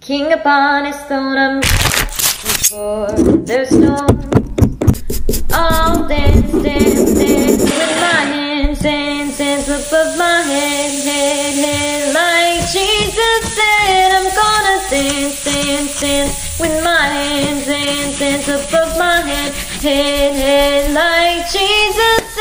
King upon his throne, I'm before the storm. I'll dance, dance, dance with my hands, hands, hands above my head, head, head. Like Jesus said, I'm gonna dance, dance, dance with my hands, hands, hands above my head, head, head. Like Jesus